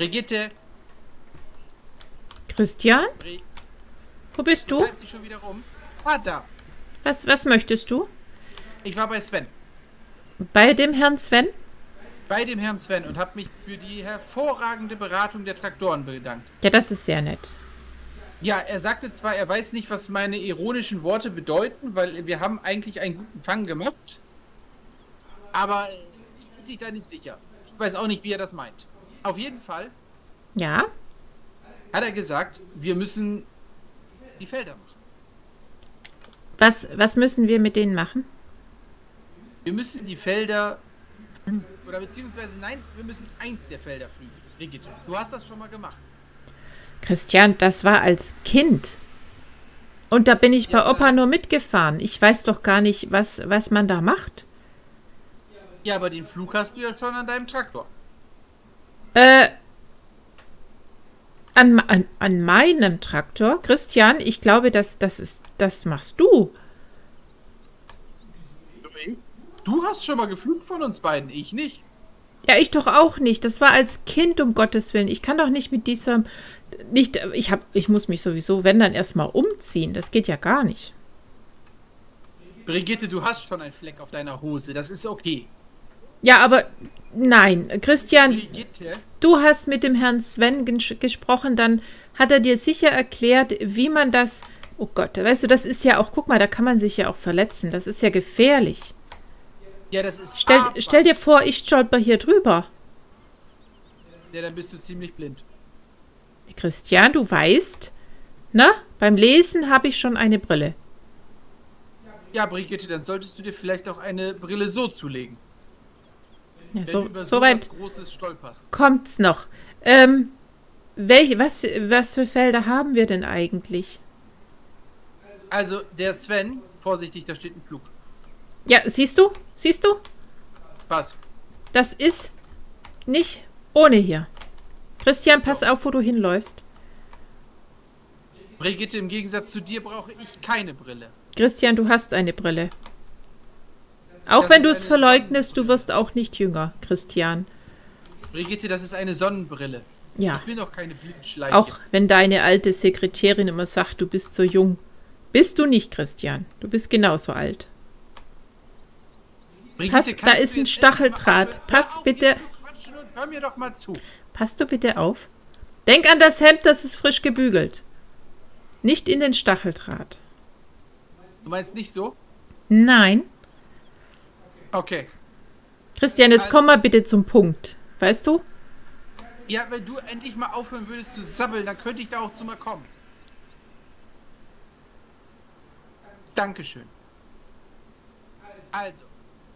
Brigitte. Christian? Wo bist du? Bleibt sie schon wieder rum? Ah, da. Was möchtest du? Ich war bei Sven. Bei dem Herrn Sven? Bei dem Herrn Sven und habe mich für die hervorragende Beratung der Traktoren bedankt. Ja, das ist sehr nett. Ja, er sagte zwar, er weiß nicht, was meine ironischen Worte bedeuten, weil wir haben eigentlich einen guten Fang gemacht. Aber ist sich da nicht sicher. Ich weiß auch nicht, wie er das meint. Auf jeden Fall Ja? hat er gesagt, wir müssen die Felder machen. Was müssen wir mit denen machen? Wir müssen die Felder pflügen. Oder beziehungsweise nein, wir müssen eins der Felder pflügen. Brigitte, du hast das schon mal gemacht. Christian, das war als Kind. Und da bin ich bei Opa nur mitgefahren. Ich weiß doch gar nicht, was man da macht. Ja, aber den Flug hast du ja schon an deinem Traktor. An meinem Traktor? Christian, ich glaube, das machst du. Du hast schon mal geflugt von uns beiden, ich nicht. Ja, ich doch auch nicht. Das war als Kind, um Gottes Willen. Ich kann doch nicht mit diesem... Ich muss mich sowieso, wenn dann erstmal umziehen. Das geht ja gar nicht. Brigitte, du hast schon einen Fleck auf deiner Hose, das ist okay. Ja, aber nein, Christian, Brigitte, du hast mit dem Herrn Sven gesprochen, dann hat er dir sicher erklärt, wie man das... Oh Gott, weißt du, das ist ja auch... Guck mal, da kann man sich ja auch verletzen. Das ist ja gefährlich. ja, das ist Stell dir vor, ich stolper hier drüber. Ja, dann bist du ziemlich blind. Christian, du weißt, na, beim Lesen habe ich schon eine Brille. Ja, Brigitte, dann solltest du dir vielleicht auch eine Brille so zulegen. Ja, Wenn so du über weit sowas Großes stolperst. kommt's noch. Was für Felder haben wir denn eigentlich? Also, der Sven, vorsichtig, da steht ein Flug. Ja, siehst du? Siehst du? Was? Das ist nicht ohne hier. Christian, pass auf, wo du hinläufst. Brigitte, im Gegensatz zu dir brauche ich keine Brille. Christian, du hast eine Brille. Auch Das wenn du ist es eine verleugnest, du Sonnenbrille. wirst auch nicht jünger, Christian. Brigitte, das ist eine Sonnenbrille. Ja, Ich bin doch keine Blindschleiche. auch wenn deine alte Sekretärin immer sagt, du bist so jung. Bist du nicht, Christian. Du bist genauso alt. Brigitte, Pass, kannst da du ist ein jetzt Stacheldraht. endlich mal Pass aufhören, bitte. hier zu quatschen und hör mir doch mal zu. Passt du bitte auf? Denk an das Hemd, das ist frisch gebügelt. Nicht in den Stacheldraht. Du meinst nicht so? Nein. Okay. Christian, jetzt komm mal bitte zum Punkt. Weißt du? Ja, wenn du endlich mal aufhören würdest zu sabbeln, dann könnte ich da auch zu mal kommen. Dankeschön. Also.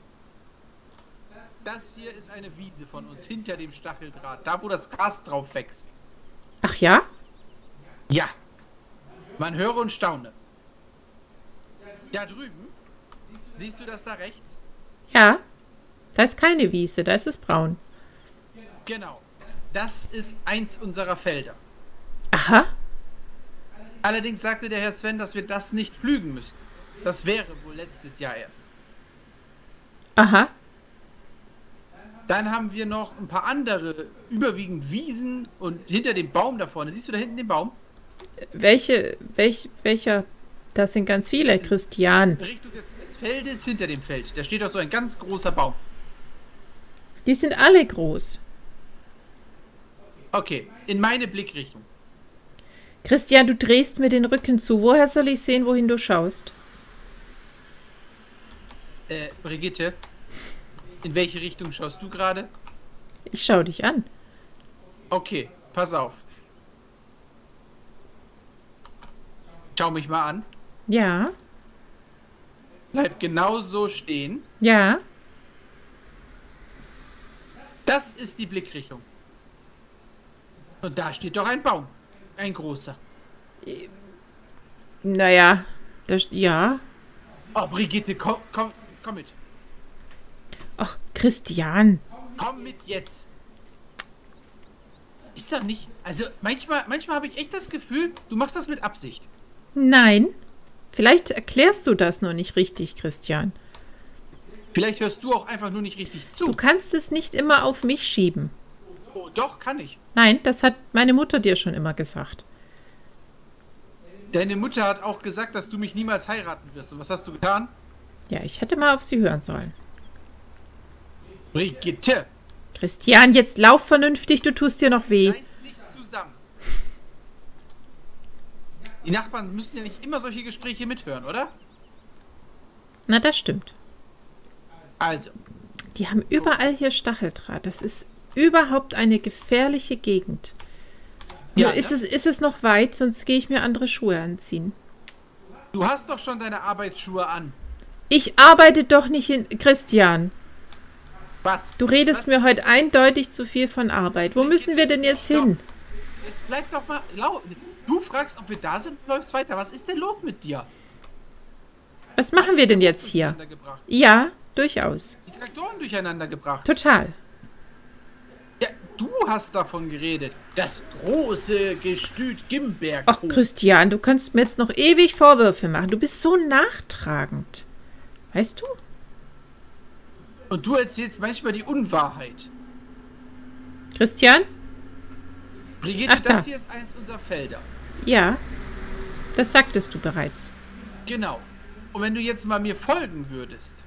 Das hier ist eine Wiese von uns hinter dem Stacheldraht. Da, wo das Gras drauf wächst. Ach ja? Ja. Man höre und staune. Da drüben. Siehst du das da rechts? Ja. Da ist keine Wiese, da ist es braun. Genau. Das ist eins unserer Felder. Aha. Allerdings sagte der Herr Sven, dass wir das nicht pflügen müssten. Das wäre wohl letztes Jahr erst. Aha. Dann haben wir noch ein paar andere, überwiegend Wiesen und hinter dem Baum da vorne. Siehst du da hinten den Baum? Welcher? Das sind ganz viele, Christian. Richtung des Feldes hinter dem Feld. Da steht auch so ein ganz großer Baum. Die sind alle groß. Okay, in meine Blickrichtung. Christian, du drehst mir den Rücken zu. Woher soll ich sehen, wohin du schaust? Brigitte, in welche Richtung schaust du gerade? Ich schau dich an. Okay, pass auf. Schau mich mal an. Ja. Bleib genau so stehen. Ja. Das ist die Blickrichtung. Und da steht doch ein Baum. Ein großer. Naja. Ja. Oh, Brigitte, komm mit. Ach, Christian. Komm mit jetzt. Ist doch nicht... Also, manchmal habe ich echt das Gefühl, du machst das mit Absicht. Nein. Vielleicht erklärst du das noch nicht richtig, Christian. Vielleicht hörst du auch einfach nur nicht richtig Du zu. kannst es nicht immer auf mich schieben. Oh, doch, kann ich. Nein, das hat meine Mutter dir schon immer gesagt. Deine Mutter hat auch gesagt, dass du mich niemals heiraten wirst. Und was hast du getan? Ja, ich hätte mal auf sie hören sollen. Brigitte! Christian, jetzt lauf vernünftig, du tust dir noch weh. Reiß nicht zusammen. Die Nachbarn müssen ja nicht immer solche Gespräche mithören, oder? Na, das stimmt. Also, Die haben überall hier Stacheldraht. Das ist überhaupt eine gefährliche Gegend. ja, Nur ist ne? es noch weit, sonst gehe ich mir andere Schuhe anziehen. Du hast doch schon deine Arbeitsschuhe an. Ich arbeite doch nicht in... Christian, Was? du redest Was? mir heute eindeutig zu viel von Arbeit. Wo müssen wir denn jetzt Stopp. hin? Jetzt bleib doch mal laut. Du fragst, ob wir da sind, läufst weiter. Was ist denn los mit dir? Was machen wir denn jetzt hier? Durcheinander gebracht. Ja, durchaus. Die Traktoren durcheinander gebracht. Total. Ja, du hast davon geredet. Das große Gestüt Gimberg. Ach, Christian, du kannst mir jetzt noch ewig Vorwürfe machen. Du bist so nachtragend. Weißt du? Und du erzählst manchmal die Unwahrheit. Christian? Brigitte, Ach, da. das hier ist eins unserer Felder. Ja, das sagtest du bereits. Genau. Und wenn du jetzt mal mir folgen würdest.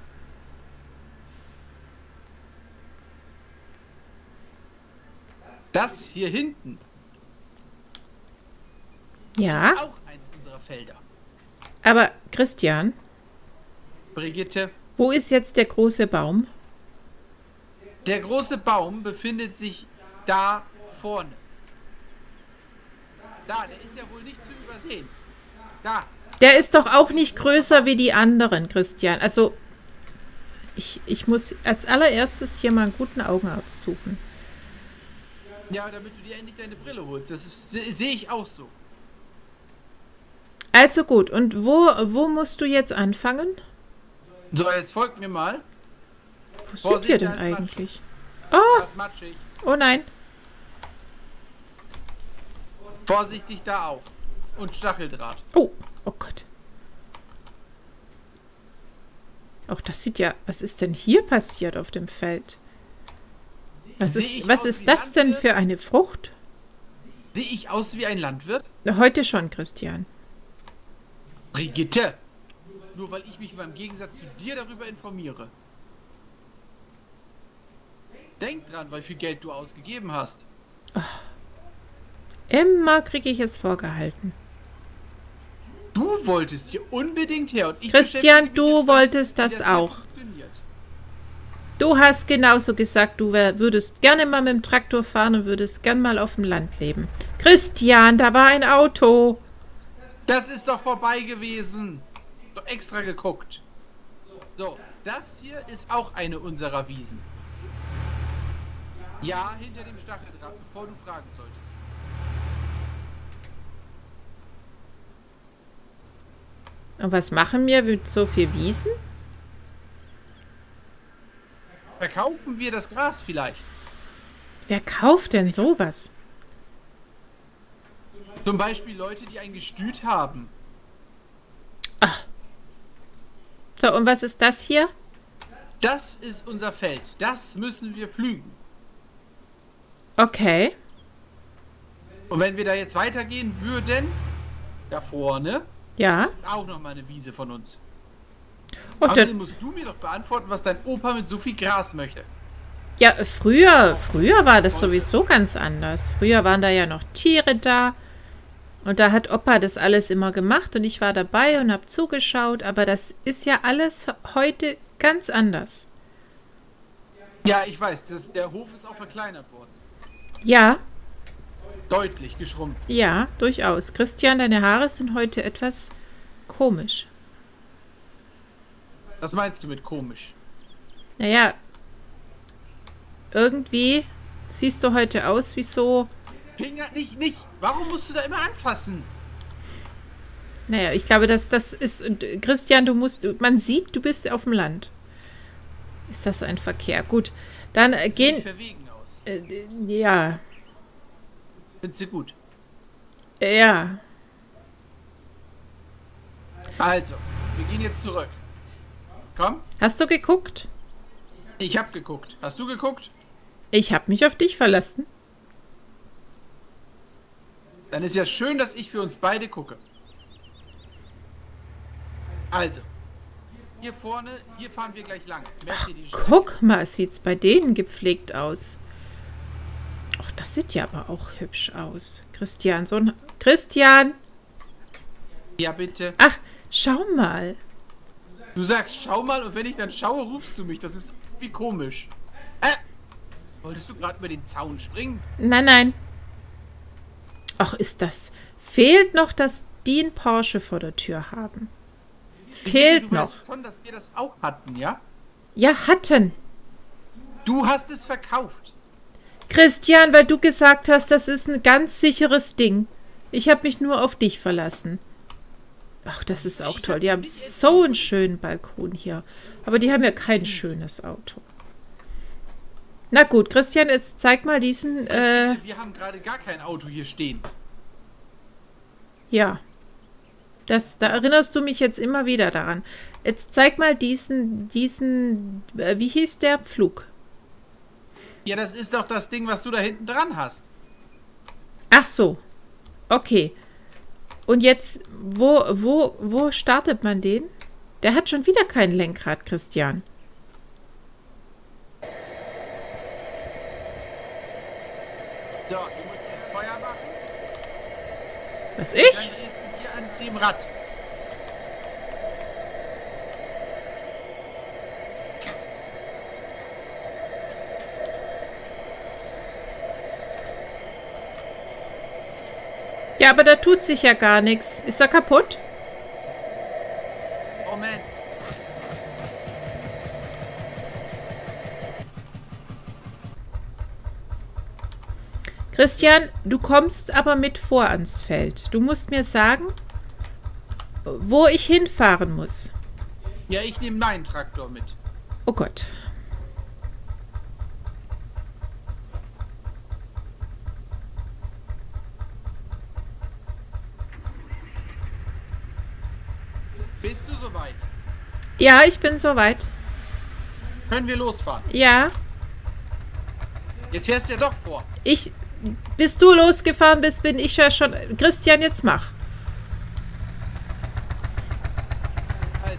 Das hier hinten Ja, ist auch eins unserer Felder. aber Christian, Brigitte, wo ist jetzt der große Baum? der große Baum befindet sich da vorne. Da, der ist ja wohl nicht zu übersehen. Da. Der ist doch auch nicht größer wie die anderen, Christian. Also, ich muss als allererstes hier mal einen guten Augenarzt suchen. Ja, damit du dir endlich deine Brille holst. Das sehe ich auch so. Also gut, und wo musst du jetzt anfangen? So, jetzt folgt mir mal. Wo sind Vorsicht, wir da denn ist Matsch. eigentlich? Oh, Das ist matschig. oh nein. Vorsichtig da auch. Und Stacheldraht. Oh, oh Gott. Auch das sieht ja... Was ist denn hier passiert auf dem Feld? Was Sehe ist, ich was aus ist wie das denn Landwirt? für eine Frucht? Sehe ich aus wie ein Landwirt? Heute schon, Christian. Brigitte! Nur weil ich mich beim Gegensatz zu dir darüber informiere. Denk dran, wie viel Geld du ausgegeben hast. Immer kriege ich es vorgehalten. Du wolltest hier unbedingt her und ich Christian, beschäftige mich du jetzt wolltest damit, das wie hier auch. funktioniert. Du hast genauso gesagt, du würdest gerne mal mit dem Traktor fahren und würdest gern mal auf dem Land leben. Christian, da war ein Auto. Das ist doch vorbei gewesen. Doch extra geguckt. So, das hier ist auch eine unserer Wiesen. Ja, hinter dem Stacheldraht, bevor du fragen solltest. Und was machen wir mit so viel Wiesen? Verkaufen wir das Gras vielleicht? Wer kauft denn sowas? Zum Beispiel Leute, die ein Gestüt haben. So, und was ist das hier? Das ist unser Feld. Das müssen wir pflügen. Okay. Und wenn wir da jetzt weitergehen würden, da vorne, Ja. auch noch mal eine Wiese von uns. Und Außerdem dann, musst du mir doch beantworten, was dein Opa mit so viel Gras möchte. ja, früher war das sowieso ganz anders. Früher waren da ja noch Tiere da. Und da hat Opa das alles immer gemacht und ich war dabei und habe zugeschaut. Aber das ist ja alles heute ganz anders. Ja, ich weiß, der Hof ist auch verkleinert worden. Ja, Deutlich geschrumpft. ja, durchaus. Christian, deine Haare sind heute etwas komisch. Was meinst du mit komisch? Naja, irgendwie siehst du heute aus wie so... Finger nicht. Warum musst du da immer anfassen? Naja, ich glaube, das ist... Christian, man sieht, du bist auf dem Land. Ist das ein Verkehr? Gut, dann Sieht gehen... verwegen aus. Ja, Findest du gut? ja. Also, wir gehen jetzt zurück. Komm, Hast du geguckt? ich hab geguckt. Hast du geguckt? Ich habe mich auf dich verlassen. Dann ist ja schön, dass ich für uns beide gucke. Also, hier vorne, hier fahren wir gleich lang. Ach, guck mal, sieht's bei denen gepflegt aus. Ach, das sieht ja aber auch hübsch aus. Christian, so ein... Christian! Ja, bitte. Ach, schau mal. Du sagst, schau mal, und wenn ich dann schaue, rufst du mich. Das ist irgendwie komisch. Wolltest du gerade über den Zaun springen? Nein, nein. Ach, ist das... Fehlt noch, dass die einen Porsche vor der Tür haben. Fehlt du noch. Weißt schon, dass wir das auch hatten, ja? Ja, hatten. Du hast es verkauft. Christian, weil du gesagt hast, das ist ein ganz sicheres Ding. Ich habe mich nur auf dich verlassen. Ach, das ist auch toll. Die haben so einen schönen Balkon hier. Aber die haben ja kein schönes Auto. Na gut, Christian, jetzt zeig mal diesen... Bitte, wir haben gerade gar kein Auto hier stehen. Ja. Da erinnerst du mich jetzt immer wieder daran. Jetzt zeig mal diesen, wie hieß der Flug? Ja, das ist doch das Ding, was du da hinten dran hast. Ach so. Okay. Und jetzt, wo startet man den? Der hat schon wieder kein Lenkrad, Christian. So, du musst jetzt Feuer machen. Was, Dann ich? drehst du hier an dem Rad. Ja, aber da tut sich ja gar nichts. Ist er kaputt? Moment. Christian, du kommst aber mit vor ans Feld. Du musst mir sagen, wo ich hinfahren muss. Ja, ich nehme meinen Traktor mit. Oh Gott. Bist du soweit? Ja, ich bin soweit. Können wir losfahren? Ja, Jetzt fährst du ja doch vor. bis du losgefahren bist, bin ich ja schon... Christian, jetzt mach. Also.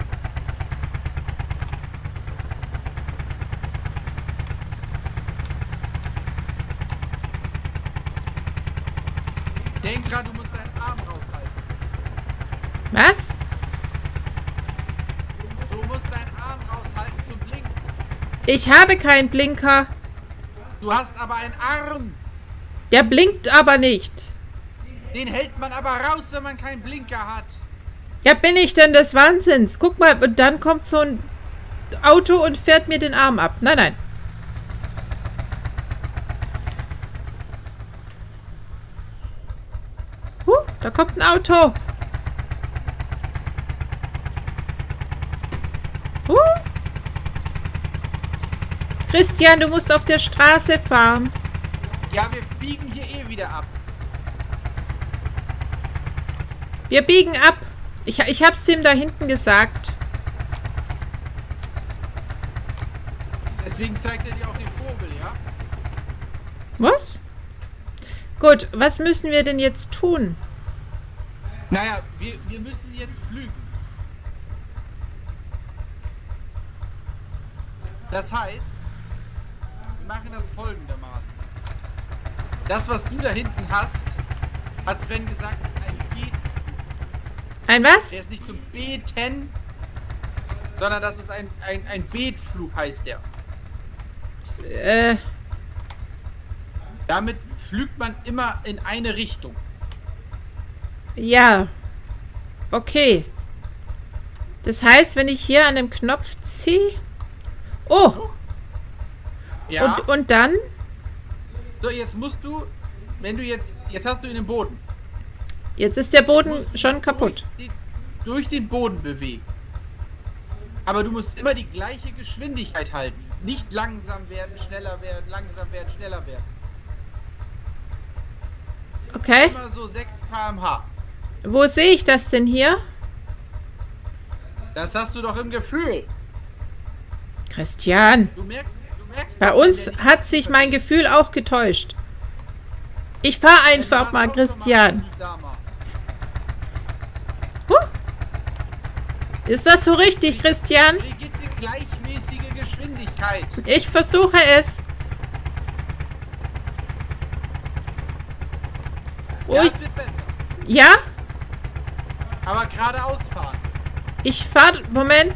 Denk dran, du musst deinen Arm raushalten. Was? Du musst deinen Arm raushalten zum Blinken. Ich habe keinen Blinker. Du hast aber einen Arm. Der blinkt aber nicht. Den hält man aber raus, wenn man keinen Blinker hat. Ja, bin ich denn des Wahnsinns? Guck mal, und dann kommt so ein Auto und fährt mir den Arm ab. Nein, nein. Da kommt ein Auto. Christian, du musst auf der Straße fahren. Ja, wir biegen hier eh wieder ab. Wir biegen ab. Ich hab's ihm da hinten gesagt. Deswegen zeigt er dir auch den Vogel, ja? Was? Gut, was müssen wir denn jetzt tun? Naja, wir müssen jetzt flügen. Das heißt, wir machen das folgendermaßen. Das, was du da hinten hast, hat Sven gesagt, ist ein Beet. Ein was? Der ist nicht zum Beten, sondern das ist ein Beetflug, heißt der. Damit flügt man immer in eine Richtung. Ja. Okay. Das heißt, wenn ich hier an dem Knopf ziehe... Oh! Ja. Und dann? So, jetzt musst du, wenn du jetzt hast du ihn im Boden. Jetzt ist der Boden schon kaputt. Durch den Boden bewegen. Aber du musst immer die gleiche Geschwindigkeit halten. Nicht langsam werden, schneller werden, langsam werden, schneller werden. Okay. Immer so 6 km/h. Wo sehe ich das denn hier? Das hast du doch im Gefühl. Christian. Du merkst Bei uns hat sich mein Gefühl auch getäuscht. Ich fahre einfach mal, Christian. Ist das so richtig, Christian? Brigitte, gleichmäßige Geschwindigkeit. Ich versuche es. Ja, es wird besser. Ja? Aber geradeaus fahren. Ich fahre... Moment.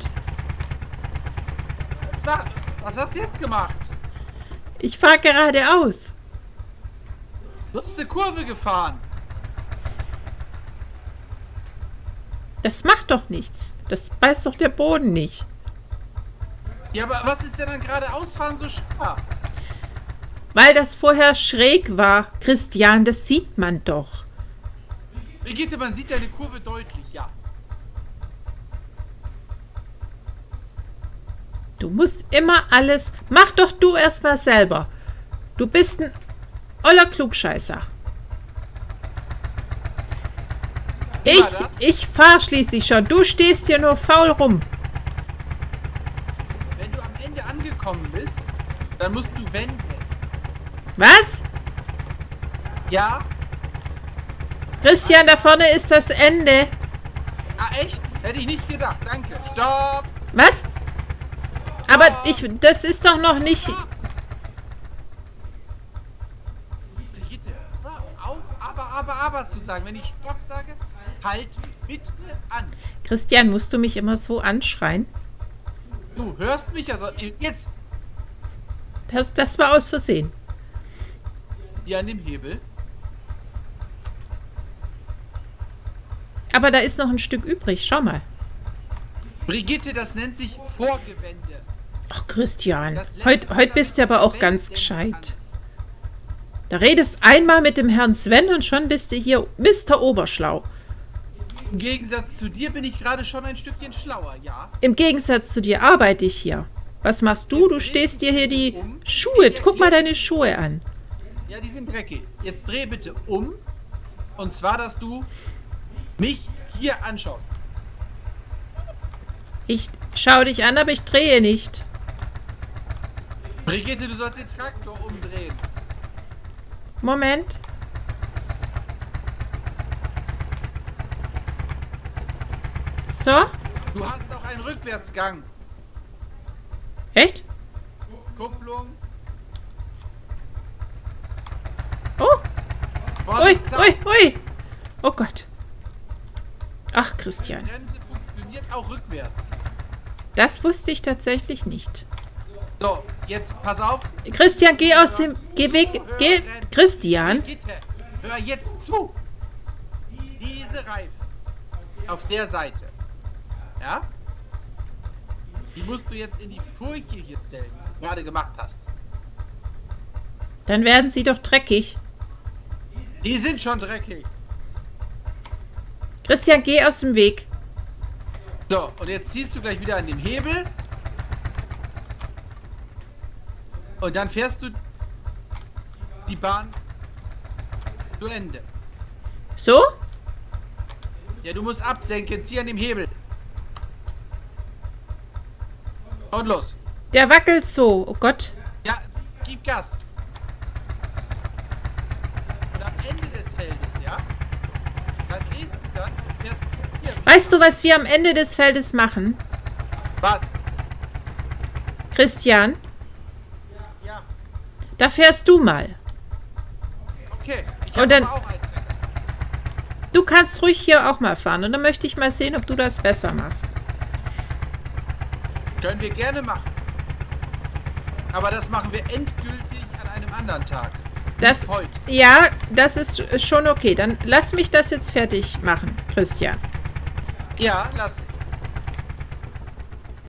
Was hast du jetzt gemacht? Ich fahre geradeaus. Du hast eine Kurve gefahren. Das macht doch nichts. Das beißt doch der Boden nicht. Ja, aber was ist denn dann geradeausfahren so schwer? Weil das vorher schräg war. Christian, das sieht man doch. Brigitte, man sieht deine Kurve deutlich, ja. Du musst immer alles... Mach doch du erstmal selber. Du bist ein oller Klugscheißer. Ich fahre schließlich schon. Du stehst hier nur faul rum. Wenn du am Ende angekommen bist, dann musst du wenden. Was? Ja? Christian, da vorne ist das Ende. Ah, echt? Hätte ich nicht gedacht. Danke. Stopp! Was? Aber das ist doch noch nicht... Brigitte, hör auf, aber zu sagen. Wenn ich Stopp sage, halt bitte an. Christian, musst du mich immer so anschreien? Du hörst mich ja so... Jetzt! Das war aus Versehen. Hier an dem Hebel. Aber da ist noch ein Stück übrig. Schau mal. Brigitte, das nennt sich Vorgewende. Ach, Christian. Heute bist du aber auch ganz gescheit. Da redest einmal mit dem Herrn Sven und schon bist du hier Mr. Oberschlau. Im Gegensatz zu dir bin ich gerade schon ein Stückchen schlauer, ja? Im Gegensatz zu dir arbeite ich hier. Was machst du? Du stehst dir hier die Schuhe. Guck mal deine Schuhe an. Ja, die sind dreckig. Jetzt dreh bitte um. Und zwar, dass du mich hier anschaust. Ich schaue dich an, aber ich drehe nicht. Brigitte, du sollst den Traktor umdrehen. Moment. So. Du hast auch einen Rückwärtsgang. Echt? Kupplung. Oh. Ui, ui, ui. Oh Gott. Ach, Christian. Die Bremse funktioniert auch rückwärts. Das wusste ich tatsächlich nicht. So, jetzt pass auf. Christian, geh aus dem... Geh weg. Geh... Christian. Brigitte, hör jetzt zu. Diese Reifen auf der Seite. Ja? Die musst du jetzt in die Furche hier stellen, die du gerade gemacht hast. Dann werden sie doch dreckig. Die sind schon dreckig. Christian, geh aus dem Weg. So, und jetzt ziehst du gleich wieder an den Hebel. Und dann fährst du die Bahn zu Ende. So? Ja, du musst absenken, zieh an dem Hebel. Und los. Der wackelt so. Oh Gott. Ja, gib Gas. Und am Ende des Feldes, ja? Da drehst du dann und fährst hier. Weißt du, was wir am Ende des Feldes machen? Was? Christian, Ja, da fährst du mal. okay. Ich Und hab dann- aber auch einen Trecker. Du kannst ruhig hier auch mal fahren. Und dann möchte ich mal sehen, ob du das besser machst. Können wir gerne machen. Aber das machen wir endgültig an einem anderen Tag. Das, Heute. ja, das ist schon okay. Dann lass mich das jetzt fertig machen, Christian. Ja, lass ich.